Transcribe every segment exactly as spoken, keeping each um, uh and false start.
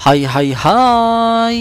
Hai hai hai.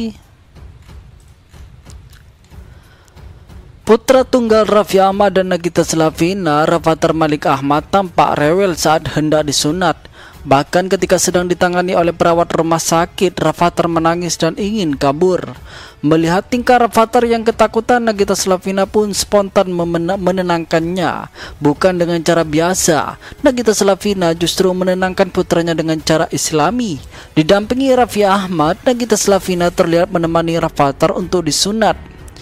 Putra tunggal Raffi Ahmad dan Nagita Slavina, Rafatar Malik Ahmad, tampak rewel saat hendak disunat. Bahkan ketika sedang ditangani oleh perawat rumah sakit, Rafatar menangis dan ingin kabur. Melihat tingkah Rafatar yang ketakutan, Nagita Slavina pun spontan menenangkannya. Bukan dengan cara biasa, Nagita Slavina justru menenangkan putranya dengan cara Islami. Didampingi Raffi Ahmad, Nagita Slavina terlihat menemani Rafatar untuk disunat.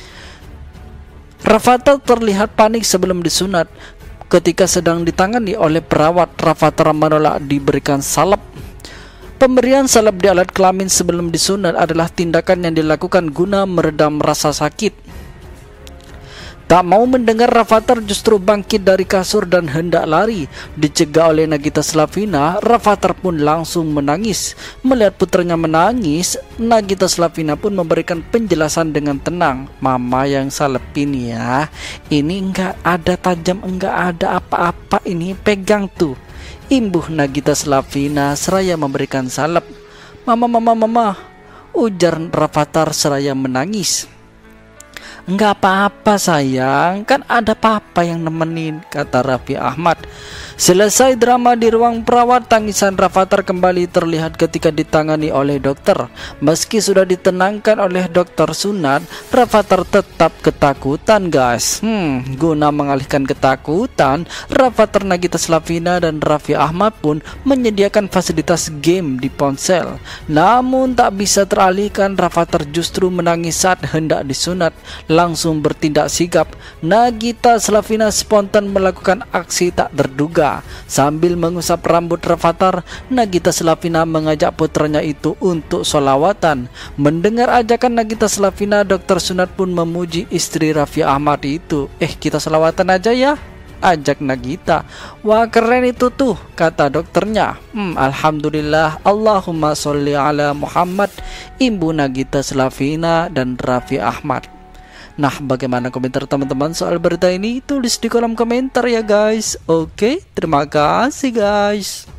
Rafatar terlihat panik sebelum disunat. Ketika sedang ditangani oleh perawat, Rafatar menolak diberikan salep. Pemberian salep di alat kelamin sebelum disunat adalah tindakan yang dilakukan guna meredam rasa sakit. Tak mau mendengar, Rafatar justru bangkit dari kasur dan hendak lari. Dicegah oleh Nagita Slavina, Rafatar pun langsung menangis. Melihat putranya menangis, Nagita Slavina pun memberikan penjelasan dengan tenang. Mama yang salepin ya, ini enggak ada tajam, enggak ada apa-apa, ini pegang tuh, imbuh Nagita Slavina seraya memberikan salep. Mama, mama, mama, ujar Rafatar seraya menangis. Enggak apa-apa sayang, kan ada papa yang nemenin, kata Raffi Ahmad. Selesai drama di ruang perawat, tangisan Rafatar kembali terlihat ketika ditangani oleh dokter. Meski sudah ditenangkan oleh dokter sunat, Rafatar tetap ketakutan guys. Hmm, guna mengalihkan ketakutan, Rafatar, Nagita Slavina dan Raffi Ahmad pun menyediakan fasilitas game di ponsel. Namun tak bisa teralihkan, Rafatar justru menangis saat hendak disunat. Langsung bertindak sigap, Nagita Slavina spontan melakukan aksi tak terduga. Sambil mengusap rambut Rafatar, Nagita Slavina mengajak putranya itu untuk sholawatan. Mendengar ajakan Nagita Slavina, dokter sunat pun memuji istri Raffi Ahmad itu. Eh, kita sholawatan aja ya, ajak Nagita. Wah, keren itu tuh, kata dokternya. Hmm, Alhamdulillah, Allahumma sholli ala Muhammad, imbu Nagita Slavina dan Raffi Ahmad. Nah, bagaimana komentar teman-teman soal berita ini? Tulis di kolom komentar ya guys. Oke, terima kasih guys.